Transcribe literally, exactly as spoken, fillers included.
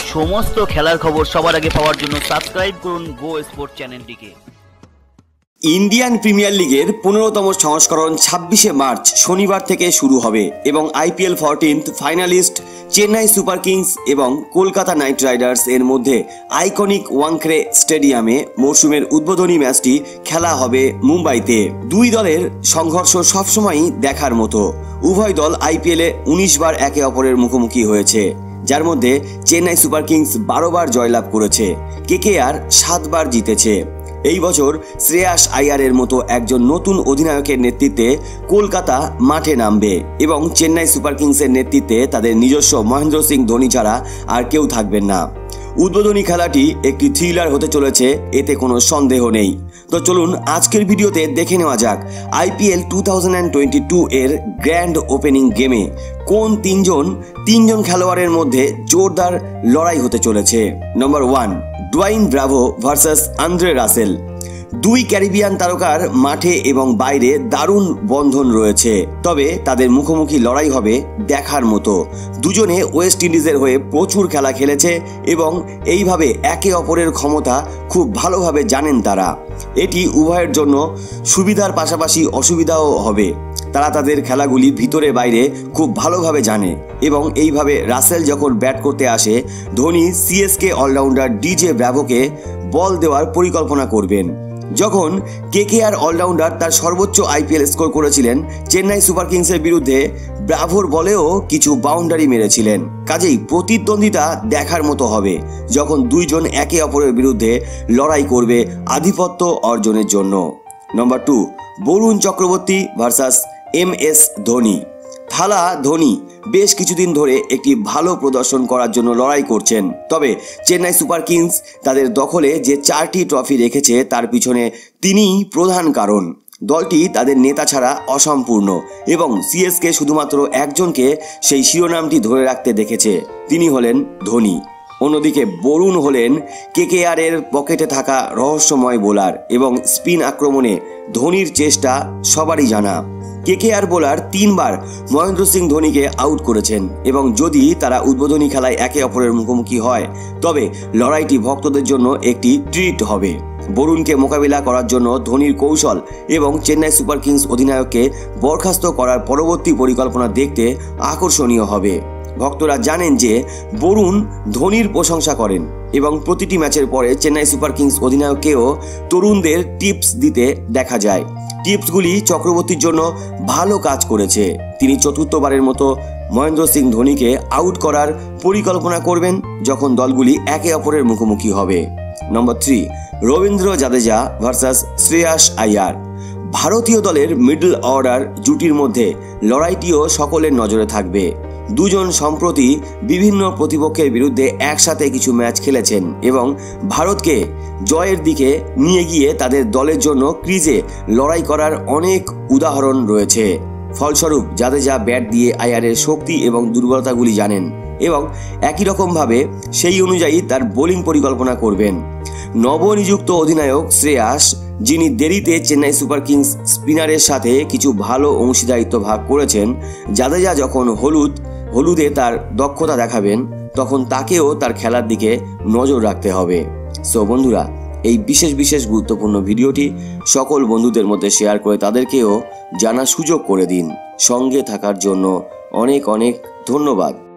সমস্ত খেলার খবর সবার আগে পাওয়ার জন্য সাবস্ক্রাইব করুন গো স্পোর্ট চ্যানেলটিকে। ইন্ডিয়ান প্রিমিয়ার লিগের পনেরোতম সংস্করণ ছাব্বিশে মার্চ শনিবার থেকে শুরু হবে এবং IPL fourteenth finalist Chennai Super Kings এবং কলকাতা নাইট রাইডার্স এর মধ্যে আইকনিক ওয়াংখেড়ে স্টেডিয়ামে মরশুমের উদ্বোধনী ম্যাচটি খেলা হবে মুম্বাইতে। দুই দলের সংঘর্ষ সবসময়ই দেখার মতো। উভয় দল আইপিএলে উনিশ বার একে অপরের মুখোমুখি হয়েছে, যার মধ্যে চেন্নাই সুপার কিংস বারো বার জয়লাভ করেছে, কেকেআর সাতবার জিতেছে। এই বছর শ্রেয়াস আইয়ারের মতো একজন নতুন অধিনায়কের নেতৃত্বে কলকাতা মাঠে নামবে এবং চেন্নাই সুপার কিংসের নেতৃত্বে তাদের নিজস্ব মহেন্দ্র সিং ধোনি ছাড়া আর কেউ থাকবেন না। উদ্বোধনী খেলাটি একটি থ্রিলার হতে চলেছে, এতে কোনো সন্দেহ নেই। তো চলুন আজকের ভিডিওতে দেখে নেওয়া যাক IPL two thousand twenty two এর গ্র্যান্ড ওপেনিং গেমে কোন তিনজন তিনজন খেলোয়াড়ের মধ্যে জোরদার লড়াই হতে চলেছে। Number one, Dwayne Bravo versus Andre Russell. দুই ক্যারিবিয়ান তারকার মাঠে এবং বাইরে দারুণ বন্ধন রয়েছে, তবে তাদের মুখোমুখি লড়াই হবে দেখার মতো। দুজনে ওয়েস্ট ইন্ডিজের হয়ে প্রচুর খেলা খেলেছে এবং এইভাবে একে অপরের ক্ষমতা খুব ভালোভাবে জানেন তারা। এটি উভয়ের জন্য সুবিধার পাশাপাশি অসুবিধাও হবে। তারা তাদের খেলাগুলি ভিতরে বাইরে খুব ভালোভাবে জানে এবং এইভাবে রাসেল যখন ব্যাট করতে আসে, ধোনি সিএসকে অলরাউন্ডার ডিজে ব্রাভোকে বল দেওয়ার পরিকল্পনা করবেন। যখন কেকেআর অলরাউন্ডার তার সর্বোচ্চ আইপিএল স্কোর করেছিলেন চেন্নাই সুপার কিংসের বিরুদ্ধে, ব্রাভোর বলেও কিছু বাউন্ডারি মেরেছিলেন। কাজেই প্রতিদ্বন্দ্বিতা দেখার মতো হবে যখন দুইজন একে অপরের বিরুদ্ধে লড়াই করবে আধিপত্য অর্জনের জন্য। Number two, Varun Chakravarthy versus M S Dhoni. Thala Dhoni বেশ কিছুদিন ধরে একটি ভালো প্রদর্শন করার জন্য লড়াই করছেন, তবে চেন্নাই সুপার কিংস তাদের দখলে যে চারটি ট্রফি রেখেছে তার পিছনে তিনিই প্রধান কারণ। দলটি তাদের নেতা ছাড়া অসম্পূর্ণ এবং সিএসকে শুধুমাত্র একজনকে সেই শিরোনামটি ধরে রাখতে দেখেছে, তিনি হলেন ধোনি। অন্যদিকে বরুণ হলেন কেকেআর এর পকেটে থাকা রহস্যময় বোলার এবং স্পিন আক্রমণে ধোনির চেষ্টা সবারই জানা। কেকেআর বোলার তিনবার মহেন্দ্র সিং ধোনিকে আউট করেছেন এবং যদি তারা উদ্বোধনী খেলায় একে অপরের মুখোমুখি হয় তবে লড়াইটি ভক্তদের জন্য একটি ট্রিট হবে। বরুণকে মোকাবিলা করার জন্য ধোনির কৌশল এবং চেন্নাই সুপার কিংস অধিনায়ককে বরখাস্ত করার পরবর্তী পরিকল্পনা দেখতে আকর্ষণীয় হবে। ভক্তরা জানেন যে বরুণ ধোনির প্রশংসা করেন এবং প্রতিটি ম্যাচের পরে চেন্নাই সুপার কিংস অধিনায়ককেও তরুণদের টিপস দিতে দেখা যায়। টিপসগুলি চক্রবর্তীর জন্য ভালো কাজ করেছে। তিনি চতুর্থবারের মতো মহেন্দ্র সিং ধোনিকে আউট করার পরিকল্পনা করবেন যখন দলগুলি একে অপরের মুখোমুখি হবে। Number three, Ravindra Jadeja versus Shreyas Iyer. ভারতীয় দলের মিডল অর্ডার জুটির মধ্যে লড়াইটিও সকলের নজরে থাকবে। দুজন সম্প্রতি বিভিন্ন প্রতিপক্ষের বিরুদ্ধে একসাথে কিছু ম্যাচ খেলেছেন এবং ভারতকে জয়ের দিকে নিয়ে গিয়ে তাদের দলের জন্য ক্রিজে লড়াই করার অনেক উদাহরণ রয়েছে। ফলস্বরূপ জাদেজা ব্যাট দিয়ে আইয়ারের শক্তি এবং দুর্বলতাগুলি জানেন এবং একই রকমভাবে সেই অনুযায়ী তার বোলিং পরিকল্পনা করবেন। নবনিযুক্ত অধিনায়ক শ্রেয়াস, যিনি দেরিতে চেন্নাই সুপার কিংস স্পিনারের সাথে কিছু ভালো অংশীদারিত্ব ভাগ করেছেন, জাদেজা যখন হলুদ হলুদে তার দক্ষতা দেখাবেন তখন তাকেও তার খেলার দিকে নজর রাখতে হবে। সো বন্ধুরা, এই বিশেষ বিশেষ গুরুত্বপূর্ণ ভিডিওটি সকল বন্ধুদের মধ্যে শেয়ার করে তাদেরকেও জানার সুযোগ করে দিন। সঙ্গে থাকার জন্য অনেক অনেক ধন্যবাদ।